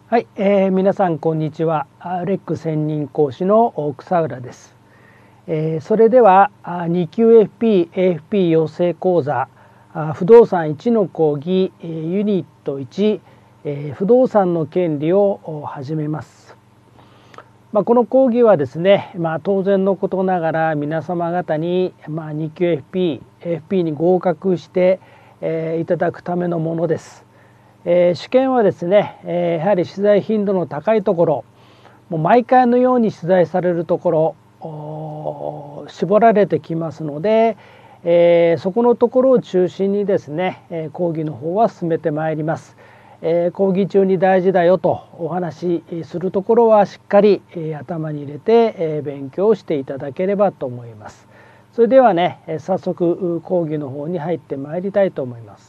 はい、皆さんこんにちは。レック専任講師の草浦です。それでは2級 FP、AFP 養成講座不動産1の講義ユニット1、不動産の権利を始めます。この講義はですね、当然のことながら皆様方に2級 FP、AFP に合格していただくためのものです。試験はですね、やはり取材頻度の高いところ、もう毎回のように取材されるところ絞られてきますので、そこのところを中心にですね、講義の方は進めてまいります。講義中に大事だよとお話しするところはしっかり頭に入れて勉強していただければと思います。それではね、早速講義の方に入ってまいりたいと思います。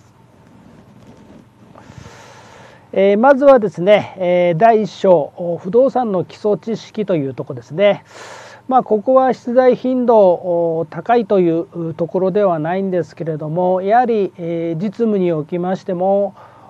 まずはですね、第1章不動産の基礎知識というところですね。ここは出題頻度高いというところではないんですけれども、やはり実務におきましても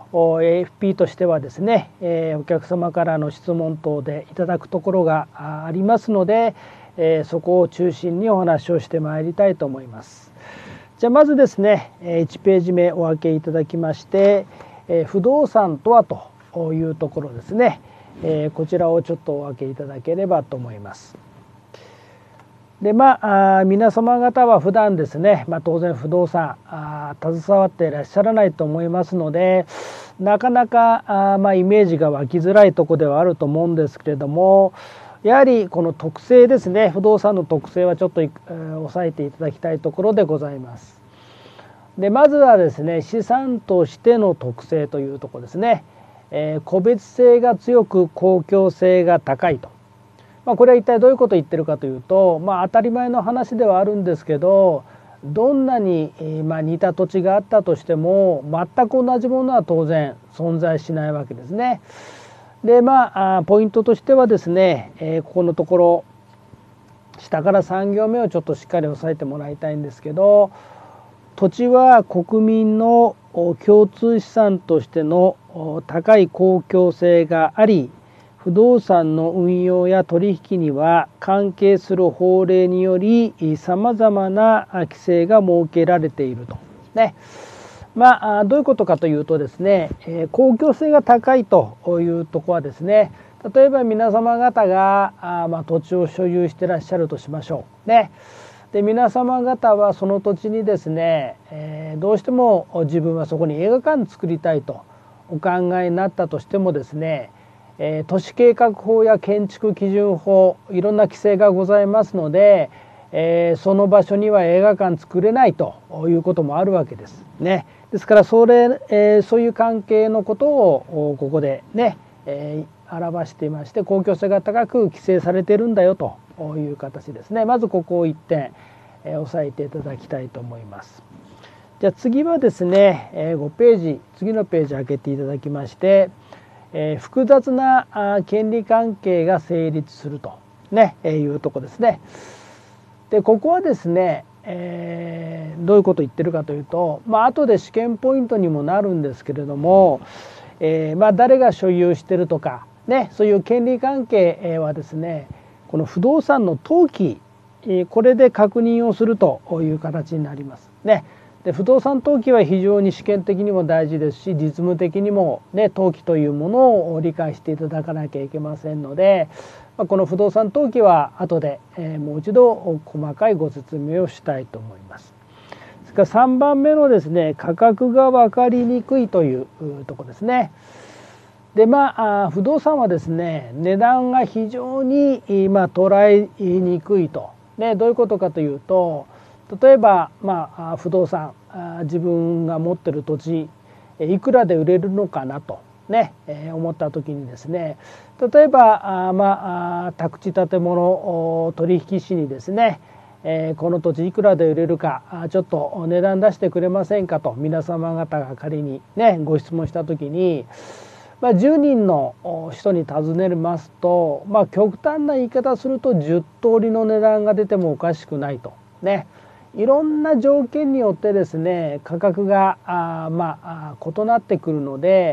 AFP としてはですね、お客様からの質問等でいただくところがありますので、そこを中心にお話をしてまいりたいと思います。じゃあまずですね、1ページ目お分けいただきまして、不動産とはというところですね、こちらをちょっとお分けいただければと思います。で皆様方は普段ですね、当然不動産携わっていらっしゃらないと思いますので、なかなかイメージが湧きづらいところではあると思うんですけれども、やはりこの特性ですね、不動産の特性はちょっと押さえていただきたいところでございます。でまずはですね、資産としての特性というところですね。個別性が強く公共性が高いと、これは一体どういうことを言ってるかというと、当たり前の話ではあるんですけど、どんなに似た土地があったとしても全く同じものは当然存在しないわけですね。でポイントとしてはですね、ここのところ下から3行目をちょっとしっかり押さえてもらいたいんですけど、土地は国民の共通資産としての高い公共性があり、不動産の運用や取引には関係する法令によりさまざまな規制が設けられていると。どういうことかというとですね、公共性が高いというところはですね、例えば皆様方が土地を所有していらっしゃるとしましょうね。で皆様方はその土地にですね、どうしても自分はそこに映画館作りたいとお考えになったとしてもですね、都市計画法や建築基準法、いろんな規制がございますので、その場所には映画館作れないということもあるわけですね。ですからそういう関係のことをここでね、表していまして、公共性が高く規制されているんだよという形ですね。まずここを1点押さえていただきたいと思います。じゃあ次はですね、5ページ、次のページ開けていただきまして、複雑な権利関係が成立すると、いうところですね。でここはですね、どういうことを言ってるかというと、後で試験ポイントにもなるんですけれども、誰が所有してるとかそういう権利関係はですね、この不動産の登記、これで確認をするという形になりますね。で不動産登記は非常に試験的にも大事ですし、実務的にも登記というものを理解していただかなきゃいけませんので、この不動産登記は後でもう一度細かいご説明をしたいと思います。それから3番目のですね、価格が分かりにくいというところですね。で不動産はですね、値段が非常に捉えにくいと、どういうことかというと、例えば不動産自分が持ってる土地いくらで売れるのかなと思った時にですね、例えば宅地建物取引士にですね、この土地いくらで売れるかちょっと値段出してくれませんかと皆様方が仮にご質問した時に、10人の人に尋ねますと、極端な言い方すると10通りの値段が出てもおかしくないといろんな条件によってですね、価格が異なってくるので、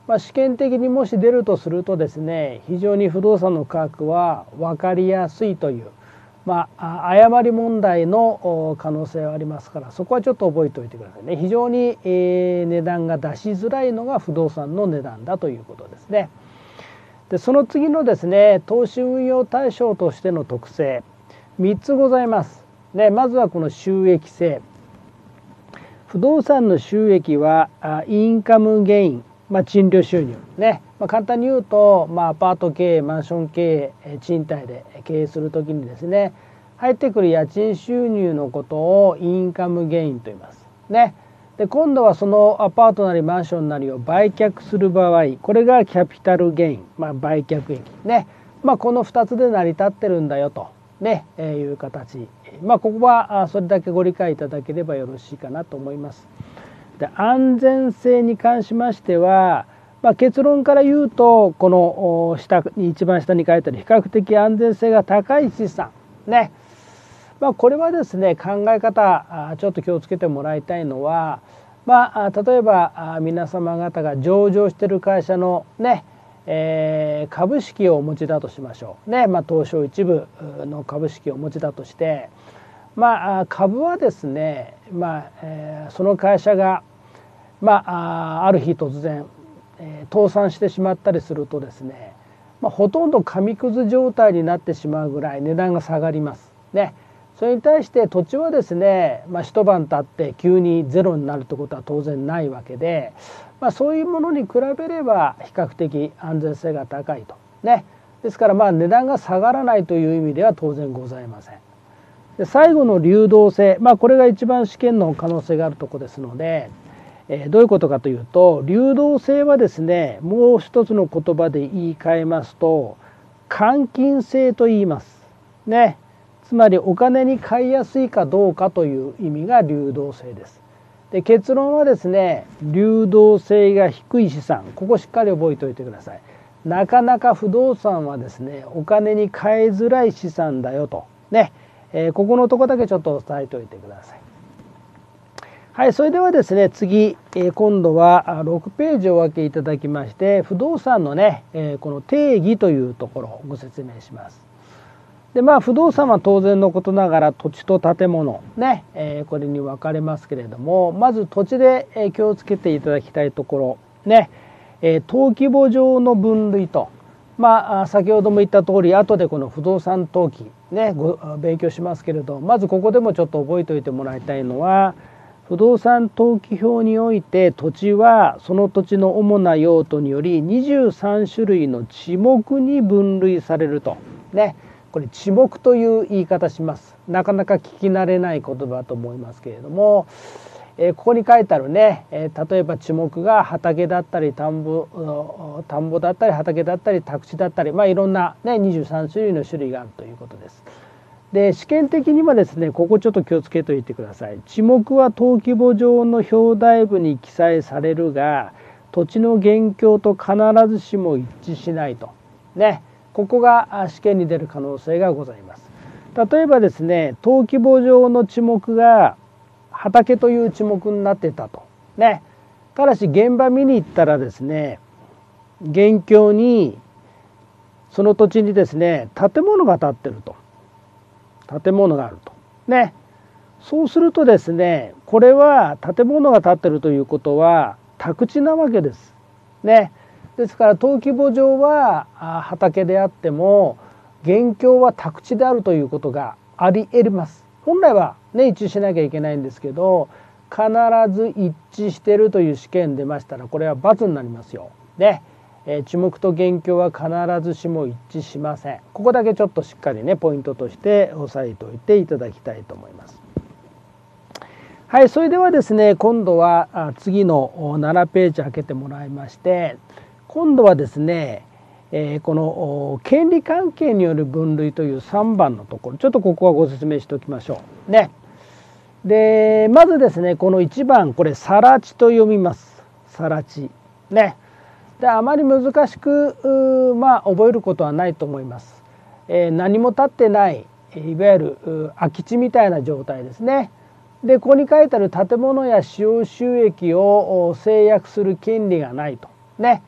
試験的にもし出るとするとですね、非常に不動産の価格は分かりやすいという、誤り問題の可能性はありますから、そこはちょっと覚えておいてくださいね。非常に値段が出しづらいのが不動産の値段だということですね。でその次のですね、投資運用対象としての特性3つございます。まずはこの収益性。不動産の収益はインカムゲイン、賃料収入ね、簡単に言うと、アパート経営、マンション経営、賃貸で経営するときにですね、入ってくる家賃収入のことをインカムゲインと言いますね。で今度はそのアパートなりマンションなりを売却する場合、これがキャピタルゲイン、売却益ね、この2つで成り立ってるんだよとね、いう形、ここはそれだけご理解いただければよろしいかなと思います。で安全性に関しましては、結論から言うとこの一番下に書いてある比較的安全性が高い資産ね、これはですね、考え方ちょっと気をつけてもらいたいのは、例えば皆様方が上場している会社のね、株式をお持ちだとしましょうね、東証一部の株式をお持ちだとして、株はですね、その会社が、ある日突然、倒産してしまったりするとですね、ほとんど紙くず状態になってしまうぐらい値段が下がりますね。それに対して土地はですね、一晩経って急にゼロになるということは当然ないわけで、そういうものに比べれば比較的安全性が高いとね。ですから値段が下がらないという意味では当然ございません。で最後の流動性、これが一番試験の可能性があるところですので、どういうことかというと、流動性はですね、もう一つの言葉で言い換えますと換金性と言いますね。つまりお金に換えやすいかどうかという意味が流動性です。で結論はですね、流動性が低い資産、ここしっかり覚えておいてください。なかなか不動産はですね、お金に換えづらい資産だよとね、ここのとこだけちょっと押さえておいてください。はい、それではですね、次、今度は6ページをお分けいただきまして、不動産のね、この定義というところをご説明します。で不動産は当然のことながら土地と建物ね、これに分かれますけれども、まず土地で気をつけていただきたいところね、登記簿上の分類と、先ほども言った通り、後でこの不動産登記ね勉強しますけれど、まずここでもちょっと覚えておいてもらいたいのは、不動産登記表において土地はその土地の主な用途により23種類の地目に分類されるとね。これ地目という言い方します。なかなか聞き慣れない言葉だと思いますけれども、ここに書いてあるね、例えば地目が畑だったり田んぼだったり畑だったり宅地だったり、いろんな、23種類の種類があるということです。で試験的にはですね、ここちょっと気をつけておいてください。地目は登記簿上の表題部に記載されるが、土地の現況と必ずしも一致しないとね。ここが試験に出る可能性がございます。例えばですね、登記簿上の地目が畑という地目になってたとね。ただし現場見に行ったらですね、現況にその土地にですね、建物が建ってると、建物があるとね。そうするとですね、これは建物が建ってるということは宅地なわけですね。ですから登記簿上は畑であっても現況は宅地であるということがあり得ます。本来はね一致しなきゃいけないんですけど、必ず一致しているという試験出ましたらこれは×になりますよ。で地目と現況は必ずしも一致しません。ここだけちょっとしっかりねポイントとして押さえておいていただきたいと思います。はい、それではですね、今度は次の7ページ開けてもらいまして、今度はですね、この権利関係による分類という3番のところ、ちょっとここはご説明しておきましょうね。でまずですね、この1番、これさら地と読みます。さら地ね。であまり難しく覚えることはないと思います。何も建ってないいわゆる空き地みたいな状態ですね。でここに書いてある建物や使用収益を制約する権利がないとね。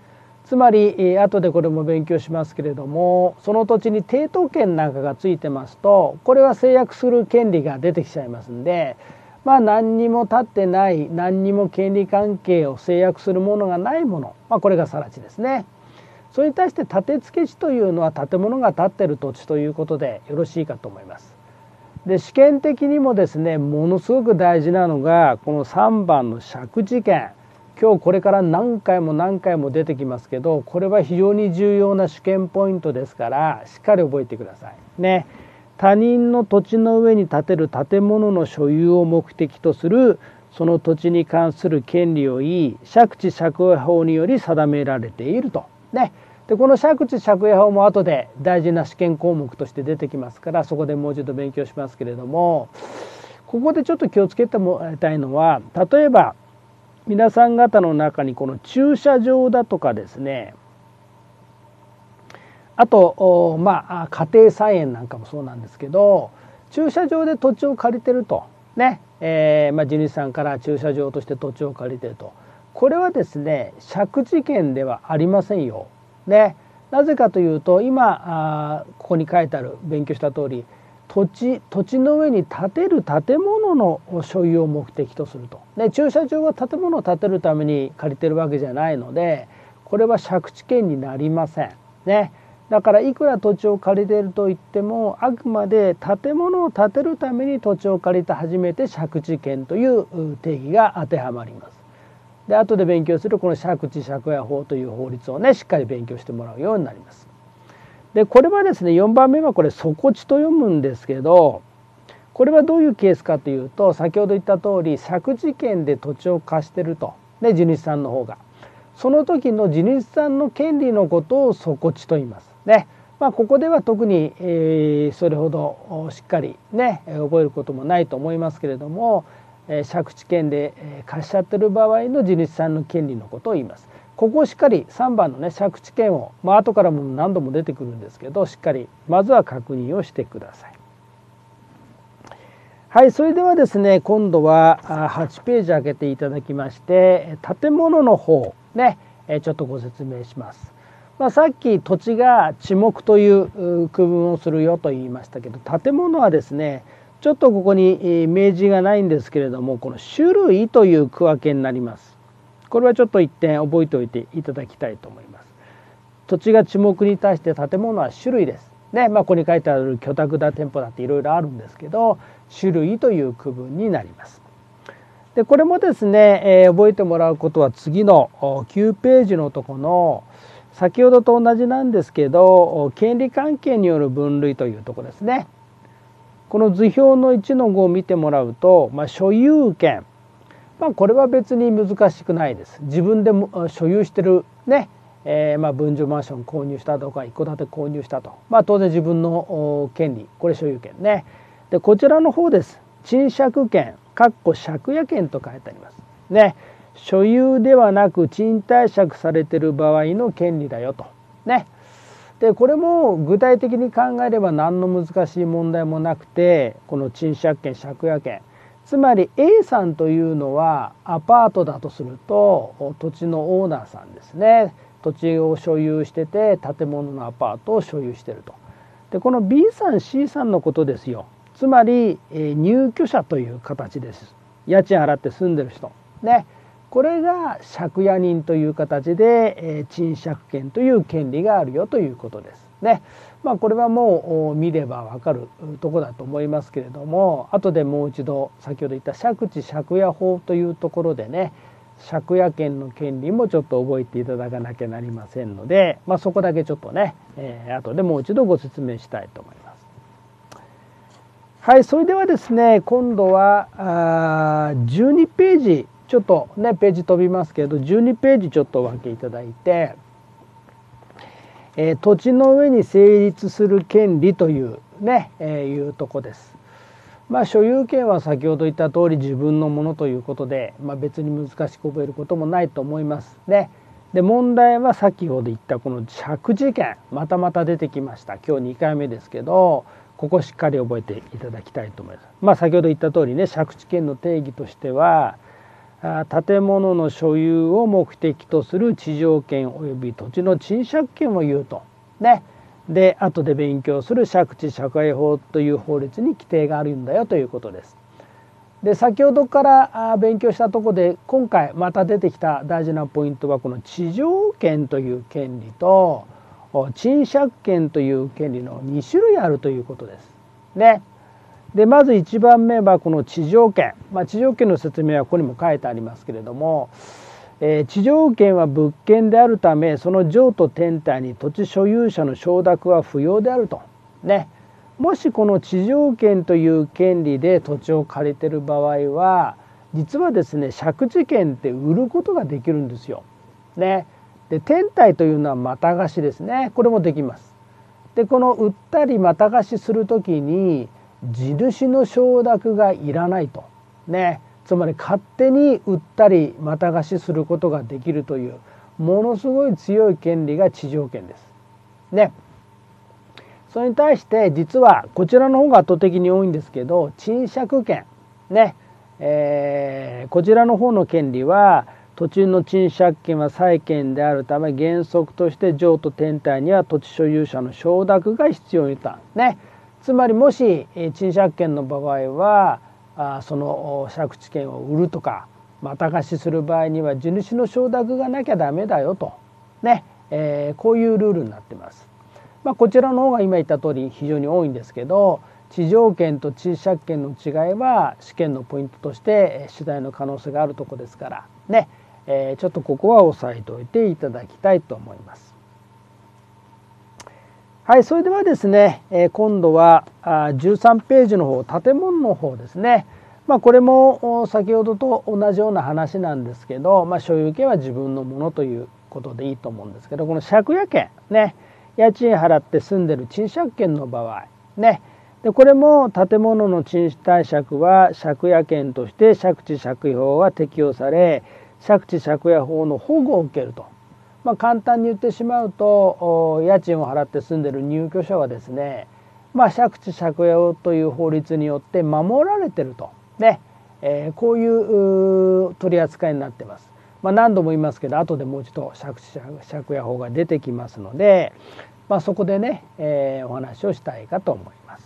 つまり後でこれも勉強しますけれども、その土地に抵当権なんかがついてますと、これは制約する権利が出てきちゃいますんで、何にも立ってない、何にも権利関係を制約するものがないもの、これが更地ですね。それに対して建付地というのは建物が建っている土地ということでよろしいかと思います。で、試験的にもですね、ものすごく大事なのがこの3番の借地権。今日これから何回も何回も出てきますけど、これは非常に重要な試験ポイントですから、しっかり覚えてくださいね。他人の土地の上に建てる建物の所有を目的とするその土地に関する権利を言い、借地借家法により定められているとね。で、この借地借家法も後で大事な試験項目として出てきますから、そこでもう一度勉強しますけれども、ここでちょっと気をつけてもらいたいのは、例えば皆さん方の中にこの駐車場だとかですね、あと家庭菜園なんかもそうなんですけど、駐車場で土地を借りてるとね、地主さんから駐車場として土地を借りてると、これはですね借地権ではありませんよ。ね、なぜかというと、今ここに書いてある、勉強した通り、土地の上に建てる建物の所有を目的とすると、ね、駐車場は建物を建てるために借りてるわけじゃないので、これは借地権になりませんね。だからいくら土地を借りているといっても、あくまで建物を建てるために土地を借りて初めて借地権という定義が当てはまります。で、後で勉強するこの借地借家法という法律をね、しっかり勉強してもらうようになります。で、これはですね、4番目はこれ底地と読むんですけど、これはどういうケースかというと、先ほど言った通り借地権で土地を貸してると、ね、地主さんの方が。その時の地主さんの権利のことを底地と言いますね。ここでは特にそれほどしっかりね覚えることもないと思いますけれども、借地権で貸しちゃってる場合の地主さんの権利のことを言います。ここをしっかり3番のね借地権を、後からも何度も出てくるんですけど、しっかりまずは確認をしてください。はい、それではですね、今度は8ページ開けていただきまして、建物の方ね、ちょっとご説明します。さっき土地が地目という区分をするよと言いましたけど、建物はですね、ちょっとここに明示がないんですけれども、この種類という区分けになります。これはちょっと一点覚えておいていただきたいと思います。土地が地目に対して建物は種類ですね。ここに書いてある居宅だ店舗だっていろいろあるんですけど、種類という区分になります。で、これもですね、覚えてもらうことは次の9ページのところの先ほどと同じなんですけど、権利関係による分類というところですね。この図表の 1-5 を見てもらうと、所有権、これは別に難しくないです。自分でも所有してるね、分譲マンション購入したとか一戸建て購入したと、当然自分の権利、これ所有権ね。で、こちらの方です。賃借権借家権と書いてありますね。所有ではなく賃貸借されている場合の権利だよとね。で、これも具体的に考えれば何の難しい問題もなくて、この賃借権借家権、つまり A さんというのはアパートだとすると土地のオーナーさんですね。土地を所有してて建物のアパートを所有していると。で、この B さん C さんのことですよ。つまり入居者という形です。家賃払って住んでる人ね。これが借家人という形で賃借権という権利があるよということですね。これはもう見れば分かるところだと思いますけれども、後でもう一度先ほど言った借地借家法というところでね、借家権の権利もちょっと覚えていただかなきゃなりませんので、そこだけちょっとね、後でもう一度ご説明したいと思います。はい、それではですね、今度は12ページ、ちょっとねページ飛びますけど、12ページちょっとお分けいただいて、土地の上に成立する権利というね、いうとこです。所有権は先ほど言った通り自分のものということで、別に難しく覚えることもないと思いますね。で、問題は先ほど言ったこの借地権、また出てきました。今日2回目ですけど、ここしっかり覚えていただきたいと思います。先ほど言った通りね、借地権の定義としては、 建物の所有を目的とする地上権及び土地の賃借権を言うとね。で後で勉強する借地借家法という法律に規定があるんだよということです。で先ほどから勉強したところで今回また出てきた大事なポイントはこの地上権という権利と賃借権という権利の2種類あるということですね。でまず1番目はこの地上権、地上権の説明はここにも書いてありますけれども、地上権は物件であるためその譲渡天体に土地所有者の承諾は不要であるとね。もしこの地上権という権利で土地を借りてる場合は実はですね借地権って売ることができるんですよ。ね。で天体というのはまた貸しですね。これもできます。でこの売ったりまた貸しする時に地主の承諾がいらないとね。つまり勝手に売ったりまた貸しすることができるというものすごい強い権利が地上権ですね。それに対して実はこちらの方が圧倒的に多いんですけど賃借権ね、こちらの方の権利は土地の賃借権は債権であるため原則として譲渡天体には土地所有者の承諾が必要になったね。つまりもし賃借権の場合はその借地権を売るとかまた貸しする場合には地主の承諾がなきゃダメだよとね、こういうルールになっています。こちらの方が今言った通り非常に多いんですけど地上権と賃借権の違いは試験のポイントとして出題の可能性があるところですからね、ちょっとここは押さえておいていただきたいと思います。はい、それではですね、今度は13ページの方建物の方ですね。これも先ほどと同じような話なんですけど、所有権は自分のものということでいいと思うんですけどこの借家権ね家賃払って住んでる賃借権の場合ねでこれも建物の賃貸借は借家権として借地借家法が適用され借地借家法の保護を受けると。簡単に言ってしまうと家賃を払って住んでる入居者はですね、借地借家法という法律によって守られてるとね、こういう取り扱いになってます。何度も言いますけど後でもう一度借地借家法が出てきますので、そこでね、お話をしたいかと思います。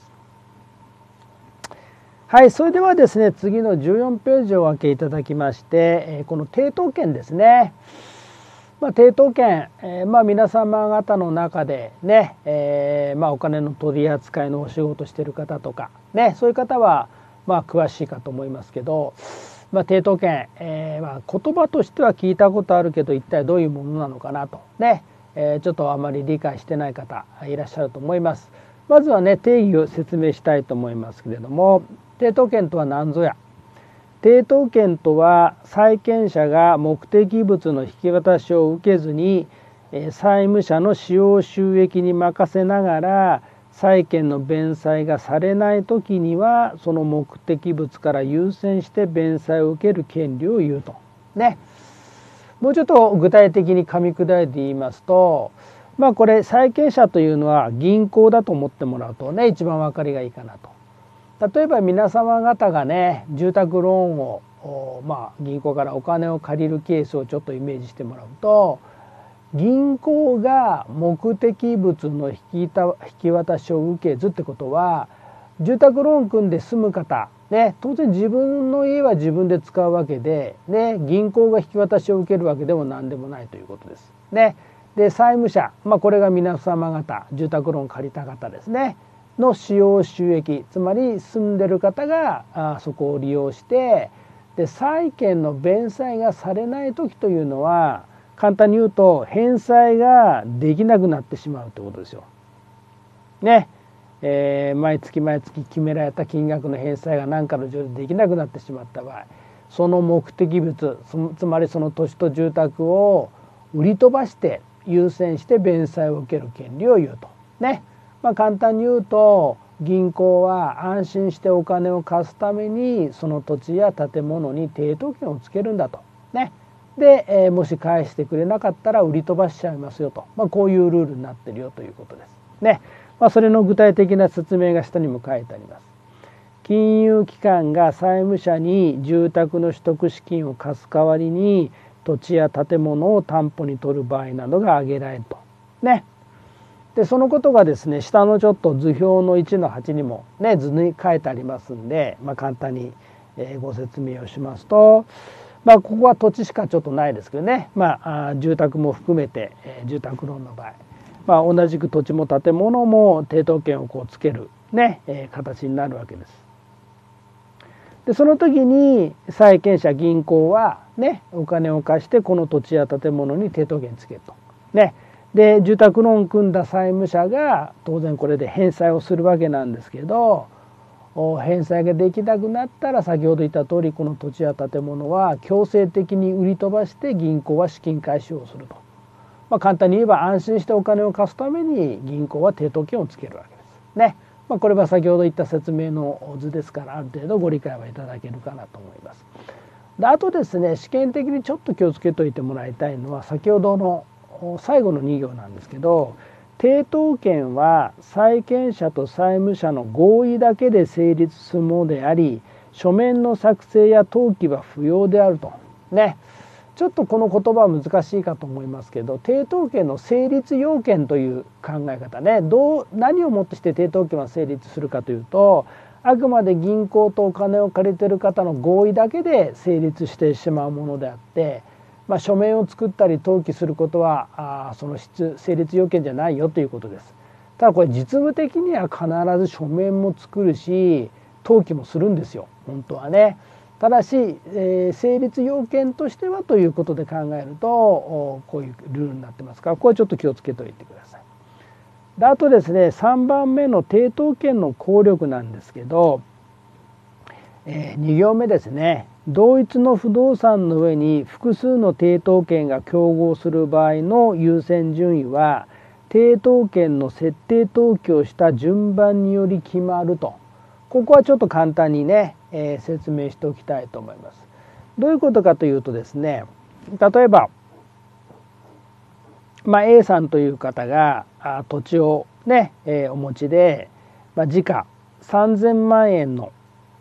はい、それではですね次の14ページをお開けいただきましてこの抵当権ですね。抵当権、皆様方の中でね、お金の取り扱いのお仕事している方とかねそういう方は詳しいかと思いますけど、抵当権、言葉としては聞いたことあるけど一体どういうものなのかなとね、ちょっとあまり理解してない方いらっしゃると思います。まずはね定義を説明したいと思いますけれども抵当権とは何ぞや。抵当権とは債権者が目的物の引き渡しを受けずに債務者の使用収益に任せながら債権の弁済がされない時にはその目的物から優先して弁済を受ける権利を言うとね。もうちょっと具体的に噛み砕いて言いますとこれ債権者というのは銀行だと思ってもらうとね一番分かりがいいかなと。例えば皆様方がね住宅ローンを銀行からお金を借りるケースをちょっとイメージしてもらうと銀行が目的物の引き渡しを受けずってことは住宅ローン組んで住む方ね当然自分の家は自分で使うわけで、ね、銀行が引き渡しを受けるわけでも何でもないということですね。で債務者、これが皆様方住宅ローン借りた方ですねの使用収益つまり住んでる方がそこを利用してで債権の弁済がされない時というのは簡単に言うと返済ができなくなってしまうということですよ。ね、毎月毎月決められた金額の返済が何かの状況でできなくなってしまった場合その目的物つまりその土地と住宅を売り飛ばして優先して弁済を受ける権利を言うとね。簡単に言うと銀行は安心してお金を貸すためにその土地や建物に抵当権をつけるんだとね。で、もし返してくれなかったら売り飛ばしちゃいますよと、こういうルールになってるよということですね。それの具体的な説明が下にも書いてあります。 金融機関が債務者に住宅の取得資金を貸す代わりに土地や建物を担保に取る場合などが挙げられるとね。でそのことがですね、下のちょっと図表の1の8にもね図に書いてありますんで、簡単にご説明をしますと、ここは土地しかちょっとないですけどね、住宅も含めて住宅ローンの場合、同じく土地も建物も抵当権をつけるね形になるわけです。でその時に債権者銀行はねお金を貸してこの土地や建物に抵当権つけるとね。で住宅ローン組んだ債務者が当然これで返済をするわけなんですけど、返済ができなくなったら先ほど言った通りこの土地や建物は強制的に売り飛ばして銀行は資金回収をすると、簡単に言えば安心してお金を貸すために銀行は抵当権をつけるわけですね。これは先ほど言った説明の図ですから、ある程度ご理解はいただけるかなと思います。であとですね、試験的にちょっと気をつけておいてもらいたいのは先ほどの最後の2行なんですけど、抵当権は債権者と債務者の合意だけで成立するものであり、書面の作成や登記は不要であるとね。ちょっとこの言葉は難しいかと思いますけど、抵当権の成立要件という考え方ね、何をもってして抵当権は成立するかというと、あくまで銀行とお金を借りている方の合意だけで成立してしまうものであって、書面を作ったり登記することはその成立要件じゃないよということです。ただこれ実務的には必ず書面も作るし登記もするんですよ本当はね。ただし、成立要件としてはということで考えるとこういうルールになってますから、これちょっと気をつけておいてください。であとですね、3番目の抵当権の効力なんですけど、2行目ですね。同一の不動産の上に複数の抵当権が競合する場合の優先順位は抵当権の設定登記をした順番により決まると。ここはちょっと簡単にね、説明しておきたいと思います。どういうことかというとですね、例えば、A さんという方が土地をね、お持ちで、時価3000万円の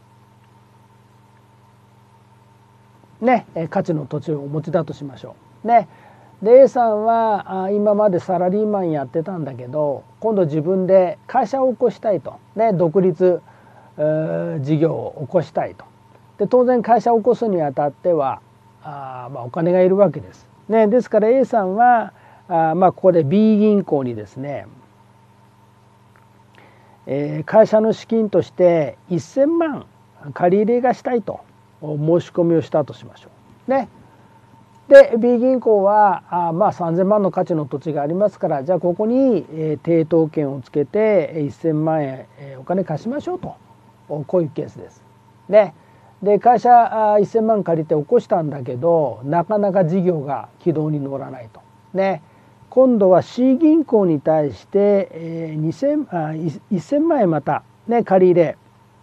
ね、価値の土地をお持ちだとしましょう。ね、で A さんは今までサラリーマンやってたんだけど、今度自分で会社を起こしたいと、ね、独立事業を起こしたいと。で当然会社を起こすにあたってはお金がいるわけです。ね、ですから A さんはここで B 銀行にですね、会社の資金として1000万借り入れがしたいと申し込みをしたとしましょう。ね、で B 銀行は3000万の価値の土地がありますから、じゃあここに抵当権をつけて1000万円お金貸しましょうと、こういうケースです。ね、で会社1000万借りて起こしたんだけどなかなか事業が軌道に乗らないと。ね、今度は C 銀行に対して1000万円また、ね、借り入れ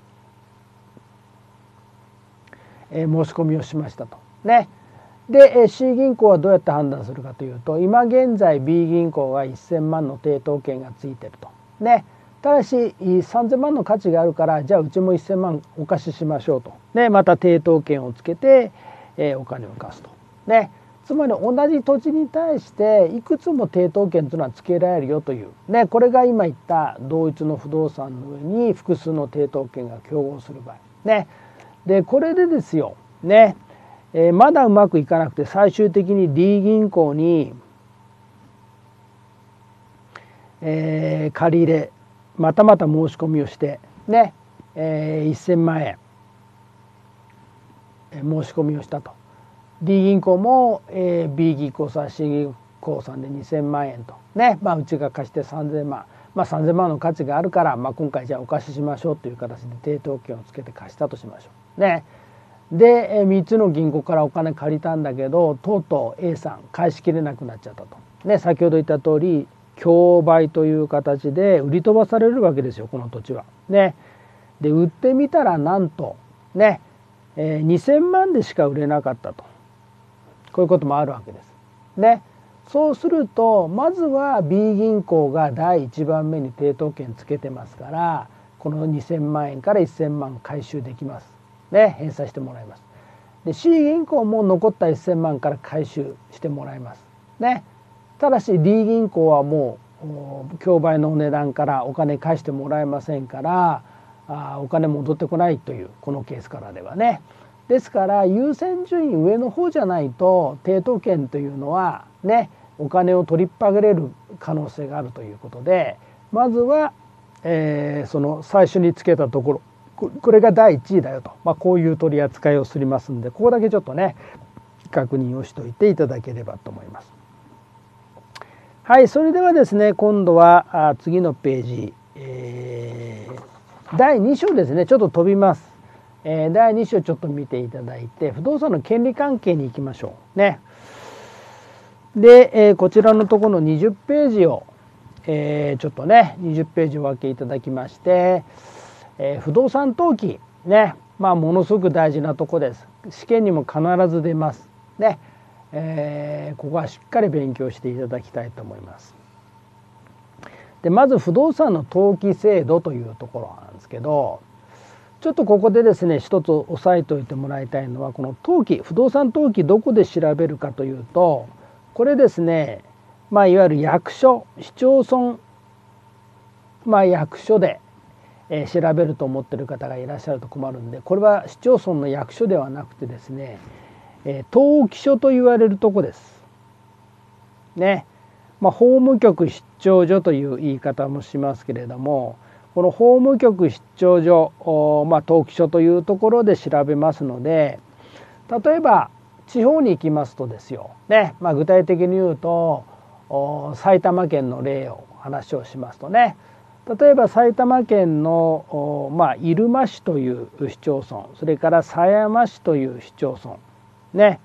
申し込みをしましたと。ね、で C 銀行はどうやって判断するかというと、今現在 B 銀行が1000万の抵当権がついてると。ね、ただし3000万の価値があるから、じゃあうちも1000万お貸ししましょうと。ね、また抵当権をつけてお金を貸すと。ね、つまり同じ土地に対していくつも抵当権というのはつけられるよという、ね、これが今言った同一の不動産の上に複数の抵当権が競合する場合。ね、でこれでですよ、ね、まだうまくいかなくて最終的に D 銀行に、借り入れまた申し込みをしてね、1000万円申し込みをしたと。D 銀行も、B 銀行さん C 銀行さんで2000万円とね、うちが貸して3000万、3000万の価値があるから、今回じゃあお貸ししましょうという形で抵当権をつけて貸したとしましょう。ね、で3つの銀行からお金借りたんだけど、とうとう A さん返しきれなくなっちゃったと。ね、先ほど言った通り競売という形で売り飛ばされるわけですよ、この土地は。ね、で売ってみたらなんとね、2000万でしか売れなかったと。こういうこともあるわけです。ね、そうするとまずは B 銀行が第1番目に抵当権つけてますから、 この2000万円から1000万回収できます。ね、返済してもらいます。で C 銀行も残った1000万から回収してもらいます。ね、ただし D 銀行はもう競売の値段からお金返してもらえませんからお金戻ってこないというこのケースからではね。ですから優先順位上の方じゃないと抵当権というのはねお金を取りっぱぐれる可能性があるということで、まずは、その最初につけたところこれが第1位だよと、こういう取り扱いをしますんで、ここだけちょっとね確認をしといていただければと思います。はい、それではですね今度は次のページ、第2章ですね。ちょっと飛びます。第2章ちょっと見ていただいて不動産の権利関係に行きましょうね。で、こちらのところの20ページを、ちょっとね20ページお分けいただきまして、不動産登記ね、ものすごく大事なとこです。試験にも必ず出ますね。ここはしっかり勉強していただきたいと思います。でまず不動産の登記制度というところなんですけど、ちょっとここでですね一つ押さえておいてもらいたいのはこの登記不動産登記どこで調べるかというと、これですねいわゆる役所市町村役所で調べると思っている方がいらっしゃると困るんで、これは市町村の役所ではなくてですね登記所と言われるとこですね。法務局出張所という言い方もしますけれども、この法務局出張所、登記所というところで調べますので、例えば地方に行きますとですよね、具体的に言うと埼玉県の例を話をしますとね、例えば埼玉県の入間市という市町村、それから狭山市という市町村ね、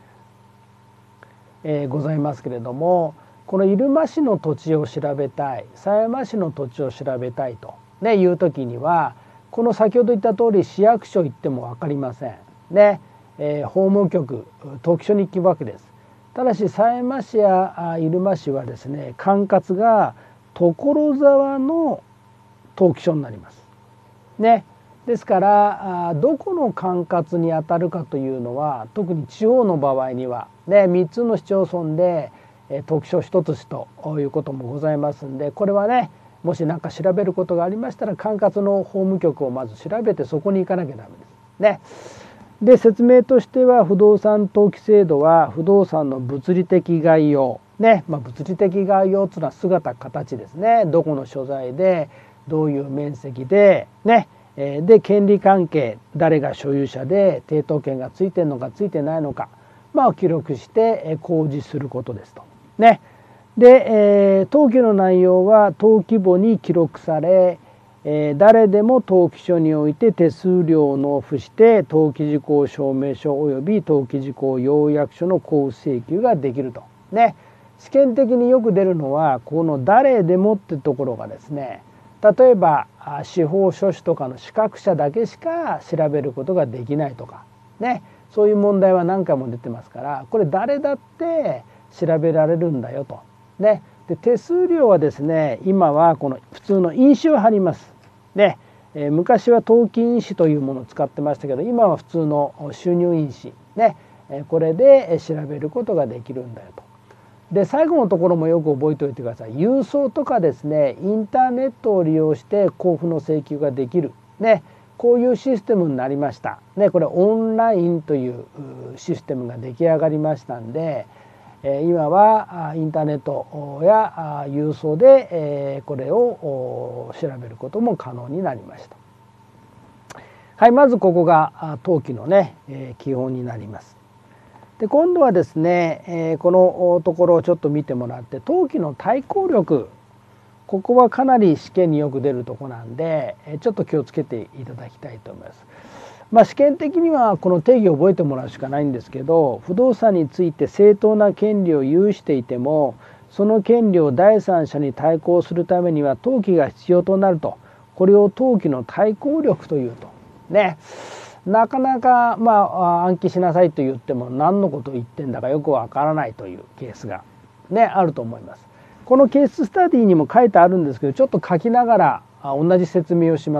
ございますけれども、この入間市の土地を調べたい、狭山市の土地を調べたいと、いう時にはこの先ほど言った通り市役所行っても分かりませんね。法務局登記所に行くわけです。ただし狭山市や入間市はですね管轄が所沢の登記所になりますね。ですからどこの管轄にあたるかというのは、特に地方の場合にはね3つの市町村で登記所1つということもございますんで、これはねもし何か調べることがありましたら管轄の法務局をまず調べてそこに行かなきゃダメですね。で説明としては不動産登記制度は不動産の物理的概要ね、物理的概要というのは姿形ですね。どこの所在でどういう面積でね、で権利関係誰が所有者で抵当権がついてるのかついてないのか、記録して公示することですとね。で、登記の内容は登記簿に記録され、誰でも登記所において手数料を納付して登記事項証明書および登記事項要約書の交付請求ができるとね。試験的によく出るのはこの誰でもってところがですね、例えば司法書士とかの資格者だけしか調べることができないとかね、そういう問題は何回も出てますから、これ誰だって調べられるんだよとね。で手数料はですね今はこの普通の印紙を貼りますね。昔は登記印紙というものを使ってましたけど、今は普通の収入印紙ね、これで調べることができるんだよと。で最後のところもよく覚えておいてください。郵送とかですねインターネットを利用して交付の請求ができるね、こういうシステムになりましたね。これオンラインというシステムが出来上がりましたんで、今はインターネットや郵送でこれを調べることも可能になりました。はい、まずここが登記のね基本になります。で今度はですねこのところをちょっと見てもらって、登記の対抗力、ここはかなり試験によく出るとこなんでちょっと気をつけていただきたいと思います。試験的にはこの定義を覚えてもらうしかないんですけど、不動産について正当な権利を有していてもその権利を第三者に対抗するためには登記が必要となると、これを登記の対抗力というとね、なかなか暗記しなさいと言っても何のことを言ってんだかよくわからないというケースがねあると思います。このケーススタディにも書いてあるんですけど、ちょっと書きながら同じ説明をしますよ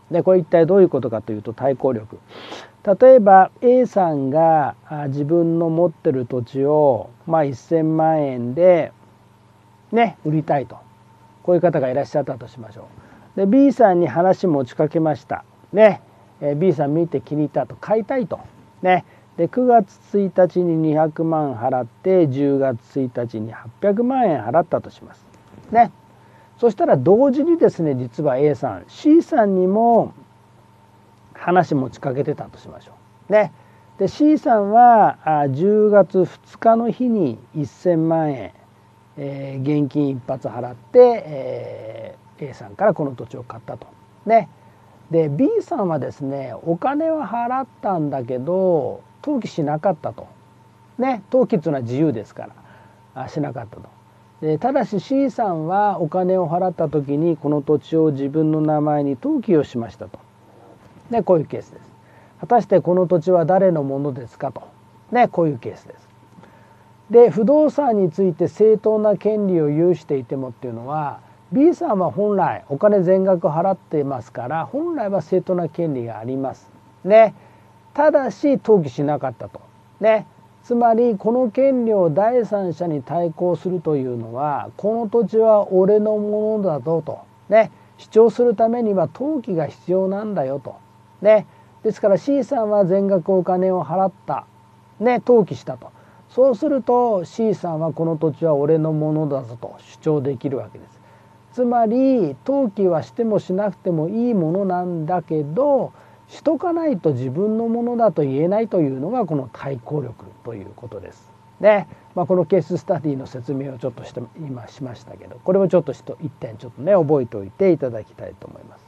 でこれ一体どういうことかというと、対抗力。例えば A さんが自分の持ってる土地を1000万円でね売りたいと、こういう方がいらっしゃったとしましょう。で B さんに話持ちかけましたね。B さん見て気に入ったと、買いたいとね。で9月1日に200万払って10月1日に800万円払ったとしますね。そしたら同時にですね、実は A さん C さんにも話持ちかけてたとしましょうね。で C さんは10月2日の日に1000万円、現金一発払って、A さんからこの土地を買ったとね。で B さんはですね、お金は払ったんだけど登記しなかったとね。登記っていうのは自由ですからしなかったと。でただし C さんはお金を払った時にこの土地を自分の名前に登記をしましたとね。こういうケースです。果たしてこの土地は誰のものですかとね。こういうケースです。で不動産について正当な権利を有していてもっていうのは、 B さんは本来お金全額払っていますから、本来は正当な権利がありますね。ただし登記しなかったとね。つまりこの権利を第三者に対抗するというのは、この土地は俺のものだぞとね主張するためには登記が必要なんだよとね。ですから C さんは全額お金を払ったね、登記したと。そうすると C さんはこの土地は俺のものだぞと主張できるわけです。つまり登記はしてもしなくてもいいものなんだけど、しとかないと自分のものだと言えないというのがこの対抗力ということです。で、このケーススタディの説明をちょっと今しましたけど、これをちょっと一点ちょっとね覚えておいていただきたいと思います。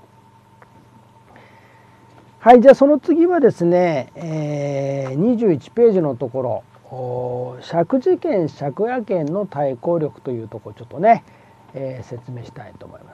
はい、じゃあその次はですね、21ページのところ、借地権借家権の対抗力というところをちょっとね、説明したいと思います。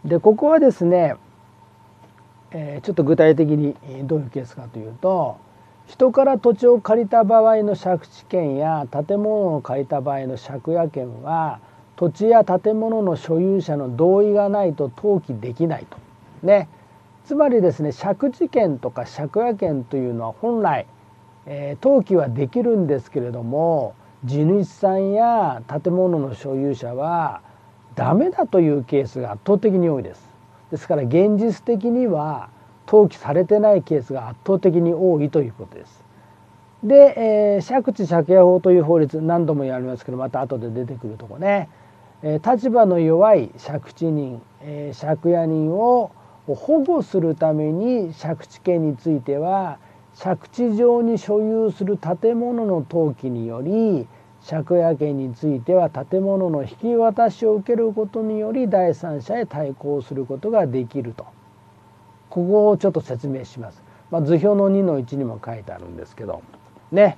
でここはですね、ちょっと具体的にどういうケースかというと、人から土地を借りた場合の借地権や建物を借りた場合の借家権は、土地や建物の所有者の同意がないと登記できないとね。つまりですね、借地権とか借家権というのは本来、登記はできるんですけれども、地主さんや建物の所有者はダメだというケースが圧倒的に多いです。ですから現実的には登記されてないケースが圧倒的に多いということです。で、借地借家法という法律、何度もやりますけどまた後で出てくるとこね、立場の弱い借地人、借家人を保護するために借地権については、借地上に所有する建物の登記により、借家権については建物の引き渡しを受けることにより第三者へ対抗することができると。ここをちょっと説明します。図表の2の1にも書いてあるんですけどね。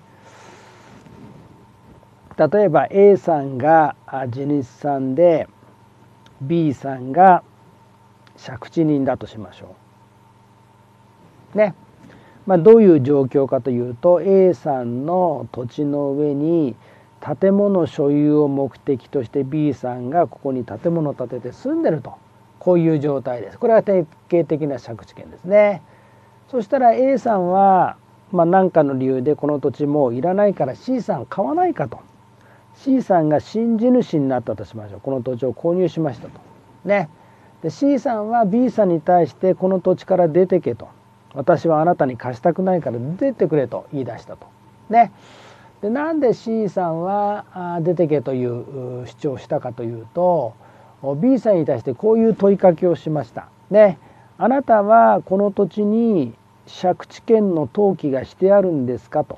例えば A さんが地主さんで B さんが借地人だとしましょうね。どういう状況かというと、 A さんの土地の上に建物所有を目的として B さんがここに建物を建てて住んでると、こういう状態です。これは典型的な借地権ですね。そしたら A さんは何かの理由でこの土地もういらないから C さん買わないかと。 C さんが新地主になったとしましょう。この土地を購入しましたとね。で C さんは B さんに対してこの土地から出てけと、私はあなたに貸したくないから出てくれと言い出したとね。でなんで C さんは出てけという主張をしたかというと、 B さんに対してこういう問いかけをしましたね。あなたはこの土地に借地権の登記がしてあるんですかと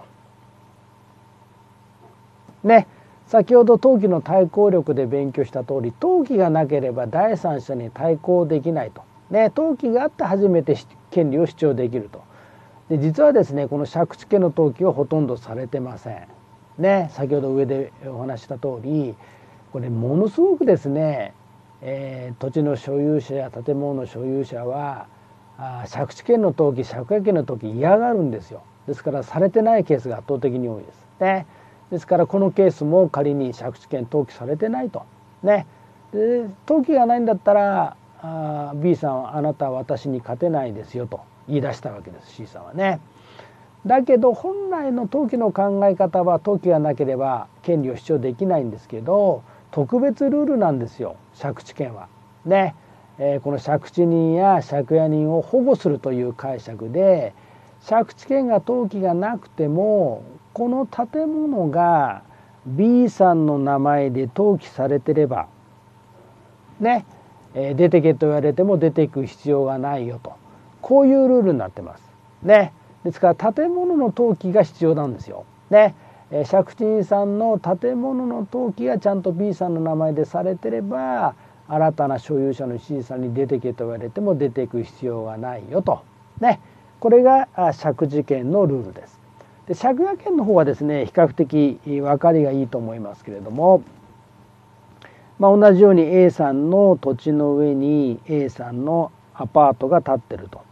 ね。先ほど登記の対抗力で勉強した通り、登記がなければ第三者に対抗できないとね。登記があって初めて権利を主張できると。で実はですね、この借地権の登記はほとんどされてませんね。先ほど上でお話した通り、これものすごくですね、土地の所有者や建物の所有者は借地権の登記借家権の登記嫌がるんですよ。ですからされてないケースが圧倒的に多いですね。ですからこのケースも仮に借地権登記されてないとね。で登記がないんだったら B さんはあなたは私に勝てないですよと言い出したわけです C さんはね。だけど本来の登記の考え方は登記がなければ権利を主張できないんですけど、特別ルールなんですよ借地権は。ね、この借地人や借家人を保護するという解釈で、借地権が登記がなくてもこの建物が B さんの名前で登記されてればね、出てけと言われても出ていく必要がないよと、こういうルールになってますね。ですから建物の登記が必要なんですよね。借地人さんの建物の登記がちゃんと B さんの名前でされてれば、新たな所有者の C さんに出てけと言われても出ていく必要がないよとね、これが借地権のルールです。で借家権の方はですね、比較的分かりがいいと思いますけれども、同じように A さんの土地の上に A さんのアパートが建ってると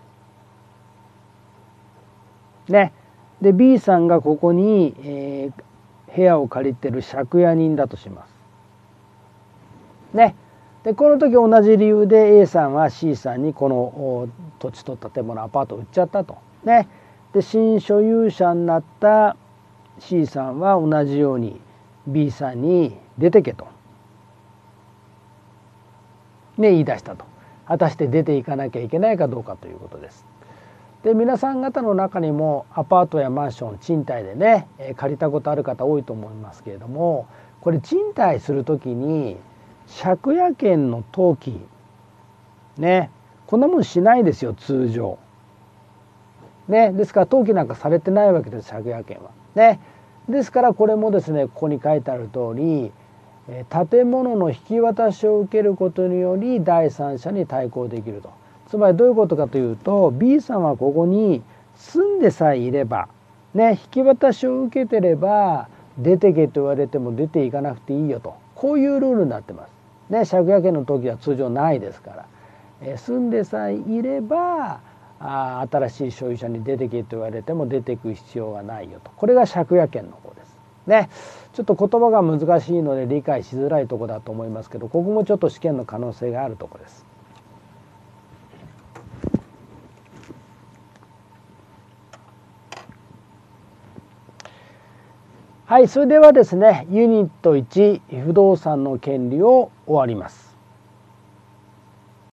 ね。で B さんがここに、部屋を借りてる借家人だとしますね。でこの時同じ理由で A さんは C さんにこの土地と建物アパートを売っちゃったとね。で新所有者になった C さんは同じように B さんに出てけとね言い出したと。果たして出ていかなきゃいけないかどうかということです。で皆さん方の中にもアパートやマンション賃貸でね借りたことある方多いと思いますけれども、これ賃貸する時に借家権の登記ね、こんなもんしないですよ通常ね。ですから登記なんかされてないわけです借家権はね。ですからこれもですね、ここに書いてある通り、建物の引き渡しを受けることにより第三者に対抗できると。つまりどういうことかというと、 B さんはここに住んでさえいればね、引き渡しを受けてれば出てけと言われても出ていかなくていいよと、こういうルールになってますね。借家権の登記は通常ないですから、住んでさえいれば新しい所有者に出てけと言われても出ていく必要がないよと、これが借家権の方ですね。ちょっと言葉が難しいので理解しづらいところだと思いますけど、ここもちょっと試験の可能性があるところです。はい、それではですね、ユニット1不動産の権利を終わります。